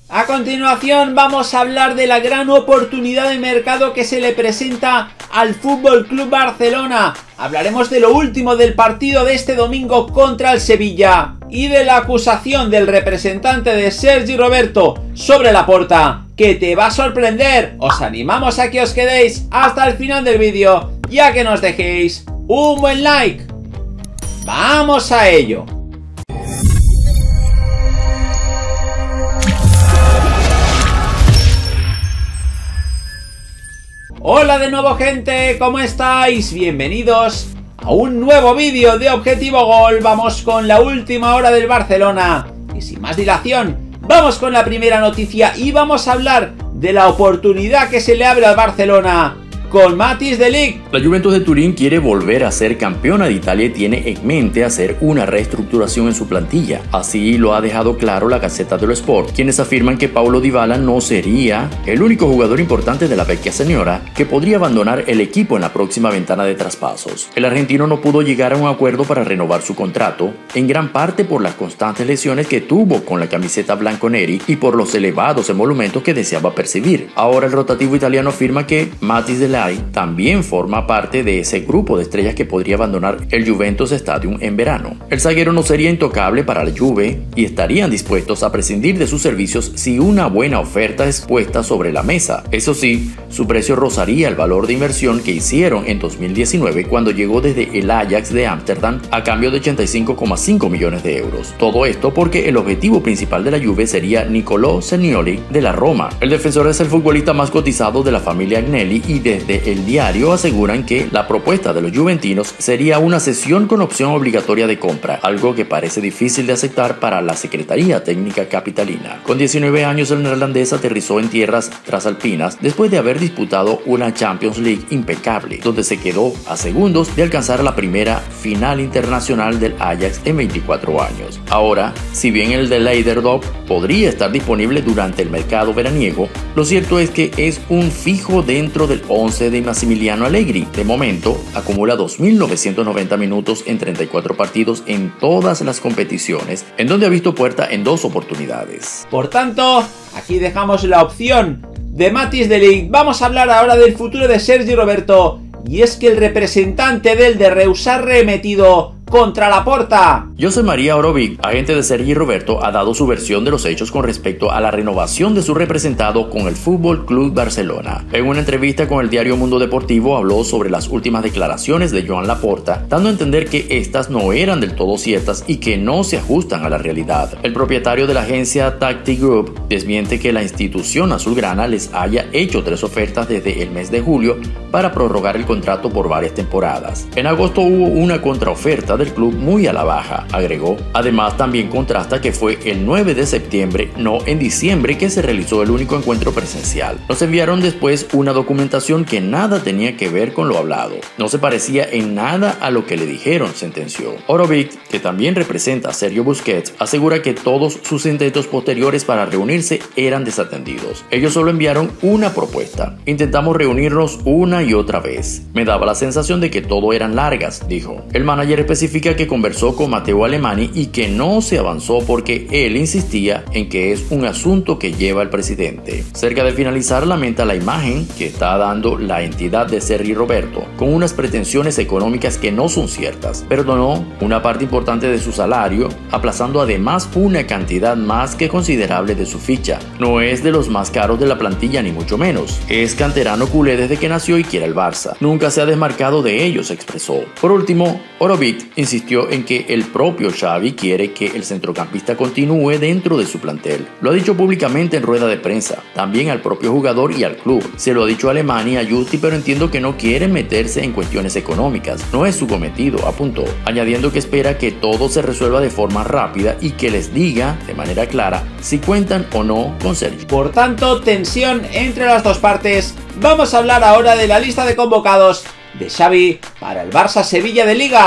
A continuación vamos a hablar de la gran oportunidad de mercado que se le presenta al Fútbol Club Barcelona. Hablaremos de lo último del partido de este domingo contra el Sevilla y de la acusación del representante de Sergi Roberto sobre Laporta, que te va a sorprender. Os animamos a que os quedéis hasta el final del vídeo y a que nos dejéis un buen like. ¡Vamos a ello! Hola de nuevo, gente, ¿cómo estáis? Bienvenidos a un nuevo vídeo de Objetivo Gol. Vamos con la última hora del Barcelona y sin más dilación vamos con la primera noticia y vamos a hablar de la oportunidad que se le abre al Barcelona con Matthijs de Ligt. La Juventus de Turín quiere volver a ser campeona de Italia y tiene en mente hacer una reestructuración en su plantilla. Así lo ha dejado claro la Gazzetta dello Sport, quienes afirman que Paulo Dybala no sería el único jugador importante de la vecchia señora que podría abandonar el equipo en la próxima ventana de traspasos. El argentino no pudo llegar a un acuerdo para renovar su contrato, en gran parte por las constantes lesiones que tuvo con la camiseta blanconeri y por los elevados emolumentos que deseaba percibir. Ahora el rotativo italiano afirma que Matthijs de Ligt también forma parte de ese grupo de estrellas que podría abandonar el Juventus Stadium en verano. El zaguero no sería intocable para la Juve y estarían dispuestos a prescindir de sus servicios si una buena oferta es puesta sobre la mesa. Eso sí, su precio rozaría el valor de inversión que hicieron en 2019 cuando llegó desde el Ajax de Ámsterdam a cambio de 85,5 millones de euros. Todo esto porque el objetivo principal de la Juve sería Niccolò Zaniolo de la Roma. El defensor es el futbolista más cotizado de la familia Agnelli y desde el diario aseguran que la propuesta de los juventinos sería una cesión con opción obligatoria de compra, algo que parece difícil de aceptar para la Secretaría Técnica Capitalina. Con 19 años el neerlandés aterrizó en tierras trasalpinas después de haber disputado una Champions League impecable, donde se quedó a segundos de alcanzar la primera final internacional del Ajax en 24 años. Ahora, si bien el de Leiderdorp podría estar disponible durante el mercado veraniego, lo cierto es que es un fijo dentro del 11 de Massimiliano Allegri. De momento, acumula 2.990 minutos en 34 partidos en todas las competiciones, en donde ha visto puerta en 2 oportunidades. Por tanto, aquí dejamos la opción de Matthijs de Ligt. Vamos a hablar ahora del futuro de Sergi Roberto, y es que el representante del de Reus ha remetido contra Laporta. José María Orovic, agente de Sergi Roberto, ha dado su versión de los hechos con respecto a la renovación de su representado con el Fútbol Club Barcelona. En una entrevista con el diario Mundo Deportivo habló sobre las últimas declaraciones de Joan Laporta, dando a entender que estas no eran del todo ciertas y que no se ajustan a la realidad. El propietario de la agencia Tactic Group desmiente que la institución azulgrana les haya hecho 3 ofertas desde el mes de julio para prorrogar el contrato por varias temporadas. En agosto hubo una contraoferta del club muy a la baja, agregó. Además, también contrasta que fue el 9 de septiembre, no en diciembre, que se realizó el único encuentro presencial. Nos enviaron después una documentación que nada tenía que ver con lo hablado. No se parecía en nada a lo que le dijeron, sentenció. Orovic, que también representa a Sergio Busquets, asegura que todos sus intentos posteriores para reunirse eran desatendidos. Ellos solo enviaron una propuesta. Intentamos reunirnos una y otra vez. Me daba la sensación de que todo eran largas, dijo. El manager especifica que conversó con Matteo Alemany y que no se avanzó porque él insistía en que es un asunto que lleva el presidente. Cerca de finalizar, lamenta la imagen que está dando la entidad de Sergi Roberto, con unas pretensiones económicas que no son ciertas. Perdonó una parte importante de su salario, aplazando además una cantidad más que considerable de su ficha. No es de los más caros de la plantilla ni mucho menos. Es canterano culé desde que nació y quiere el Barça. Nunca se ha desmarcado de ellos, expresó. Por último, Orovic insistió en que el propio Xavi quiere que el centrocampista continúe dentro de su plantel. Lo ha dicho públicamente en rueda de prensa, también al propio jugador y al club. Se lo ha dicho a Alemany y a Justi, pero entiendo que no quiere meterse en cuestiones económicas. No es su cometido, apuntó, añadiendo que espera que todo se resuelva de forma rápida y que les diga de manera clara si cuentan o no con Sergi. Por tanto, tensión entre las dos partes. Vamos a hablar ahora de la lista de convocados de Xavi para el Barça Sevilla de Liga.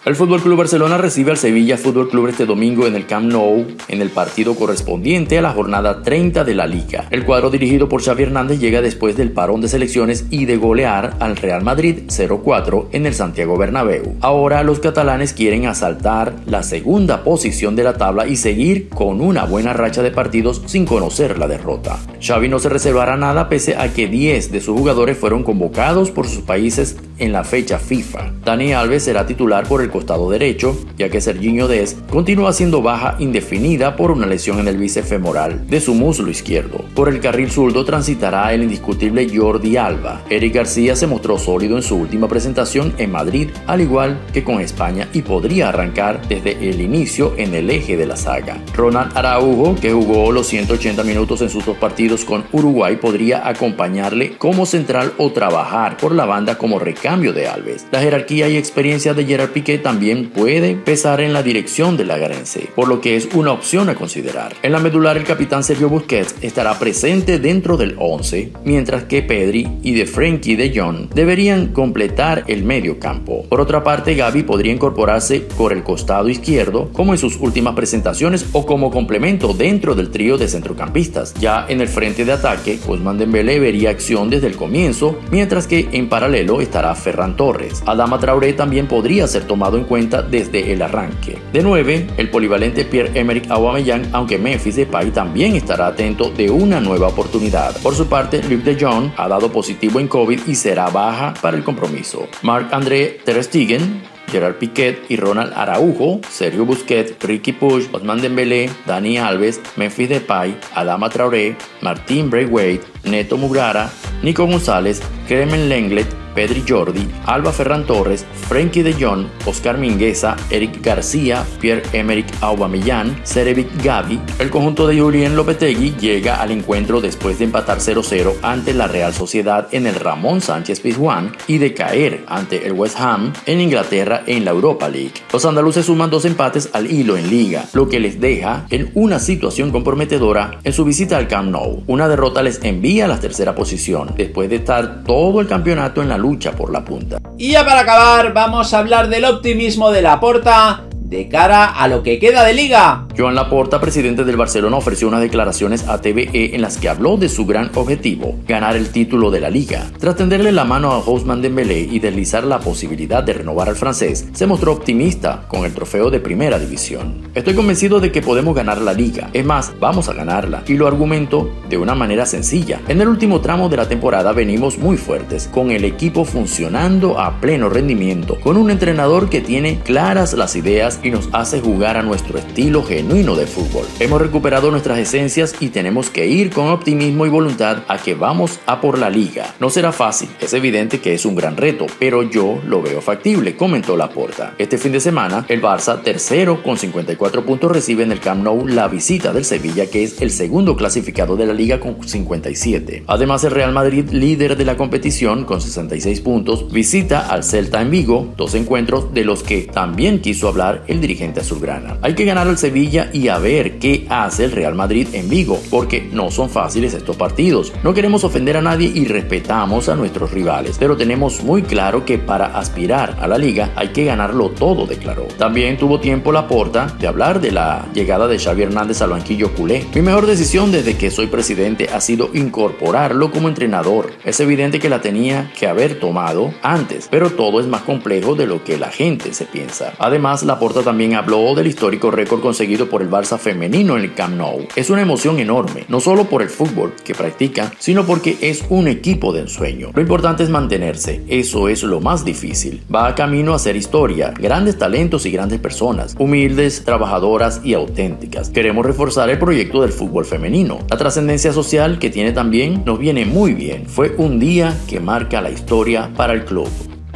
El FC Barcelona recibe al Sevilla FC Club este domingo en el Camp Nou en el partido correspondiente a la jornada 30 de la Liga. El cuadro dirigido por Xavi Hernández llega después del parón de selecciones y de golear al Real Madrid 0-4 en el Santiago Bernabéu. Ahora los catalanes quieren asaltar la segunda posición de la tabla y seguir con una buena racha de partidos sin conocer la derrota. Xavi no se reservará nada pese a que 10 de sus jugadores fueron convocados por sus países en la fecha FIFA. Dani Alves será titular por el costado derecho, ya que Sergiño Dest continúa siendo baja indefinida por una lesión en el bíceps femoral de su muslo izquierdo. Por el carril zurdo transitará el indiscutible Jordi Alba. Eric García se mostró sólido en su última presentación en Madrid, al igual que con España, y podría arrancar desde el inicio en el eje de la saga. Ronald Araujo, que jugó los 180 minutos en sus 2 partidos con Uruguay, podría acompañarle como central o trabajar por la banda como recambio de Alves. La jerarquía y experiencia de Gerard Piqué también puede pesar en la dirección del lagarense, por lo que es una opción a considerar. En la medular, el capitán Sergio Busquets estará presente dentro del 11, mientras que Pedri y de Frenkie de Jong deberían completar el medio campo. Por otra parte, Gavi podría incorporarse por el costado izquierdo, como en sus últimas presentaciones, o como complemento dentro del trío de centrocampistas. Ya en el frente de ataque, Ousmane Dembélé vería acción desde el comienzo, mientras que en paralelo estará Ferran Torres. Adama Traoré también podría ser tomado en cuenta desde el arranque. De 9, el polivalente Pierre-Emerick Aubameyang, aunque Memphis Depay también estará atento de una nueva oportunidad. Por su parte, Luc de Jong ha dado positivo en COVID y será baja para el compromiso. Marc-André ter Stegen, Gerard Piqué y Ronald Araujo, Sergio Busquets, Riqui Puig, Ousmane Dembélé, Dani Alves, Memphis Depay, Adama Traoré, Martín Braithwaite, Neto Mugrara, Nico González, Clement Lenglet, Pedri Jordi, Alba Ferran Torres, Frenkie de Jong, Oscar Mingueza, Eric García, Pierre-Emerick Aubameyang, Serevic Gavi. El conjunto de Julien Lopetegui llega al encuentro después de empatar 0-0 ante la Real Sociedad en el Ramón Sánchez Pizjuán y de caer ante el West Ham en Inglaterra en la Europa League. Los andaluces suman 2 empates al hilo en Liga, lo que les deja en una situación comprometedora en su visita al Camp Nou. Una derrota les envía a la tercera posición, después de estar todo el campeonato en la lucha por la punta. Y ya para acabar, vamos a hablar del optimismo de Laporta de cara a lo que queda de Liga. Joan Laporta, presidente del Barcelona, ofreció unas declaraciones a TVE en las que habló de su gran objetivo, ganar el título de la Liga. Tras tenderle la mano a Ousmane Dembélé y deslizar la posibilidad de renovar al francés, se mostró optimista con el trofeo de Primera División. Estoy convencido de que podemos ganar la Liga, es más, vamos a ganarla, y lo argumento de una manera sencilla. En el último tramo de la temporada venimos muy fuertes, con el equipo funcionando a pleno rendimiento, con un entrenador que tiene claras las ideas y nos hace jugar a nuestro estilo genuino de fútbol. Hemos recuperado nuestras esencias y tenemos que ir con optimismo y voluntad a que vamos a por la Liga. No será fácil, es evidente que es un gran reto, pero yo lo veo factible, comentó Laporta. Este fin de semana, el Barça, tercero con 54 puntos, recibe en el Camp Nou la visita del Sevilla, que es el segundo clasificado de la Liga con 57. Además, el Real Madrid, líder de la competición con 66 puntos, visita al Celta en Vigo, 2 encuentros de los que también quiso hablar el dirigente azulgrana. Hay que ganar al Sevilla y a ver qué hace el Real Madrid en Vigo, porque no son fáciles estos partidos. No queremos ofender a nadie y respetamos a nuestros rivales, pero tenemos muy claro que para aspirar a la Liga hay que ganarlo todo, declaró. También tuvo tiempo Laporta de hablar de la llegada de Xavi Hernández al banquillo culé. Mi mejor decisión desde que soy presidente ha sido incorporarlo como entrenador. Es evidente que la tenía que haber tomado antes, pero todo es más complejo de lo que la gente se piensa. Además, Laporta también habló del histórico récord conseguido por el Barça femenino en el Camp Nou. Es una emoción enorme, no solo por el fútbol que practica, sino porque es un equipo de ensueño. Lo importante es mantenerse, eso es lo más difícil. Va camino a ser historia, grandes talentos y grandes personas, humildes, trabajadoras y auténticas. Queremos reforzar el proyecto del fútbol femenino. La trascendencia social que tiene también nos viene muy bien. Fue un día que marca la historia para el club.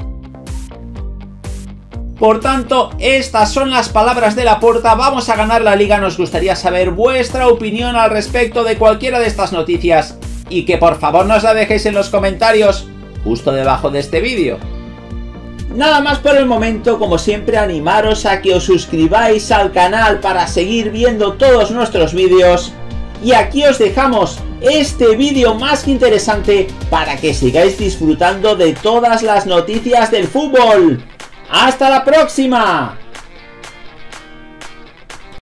Por tanto, estas son las palabras de Laporta. Vamos a ganar la Liga. Nos gustaría saber vuestra opinión al respecto de cualquiera de estas noticias y que por favor nos la dejéis en los comentarios justo debajo de este vídeo. Nada más por el momento, como siempre animaros a que os suscribáis al canal para seguir viendo todos nuestros vídeos. Y aquí os dejamos este vídeo más que interesante para que sigáis disfrutando de todas las noticias del fútbol. ¡Hasta la próxima!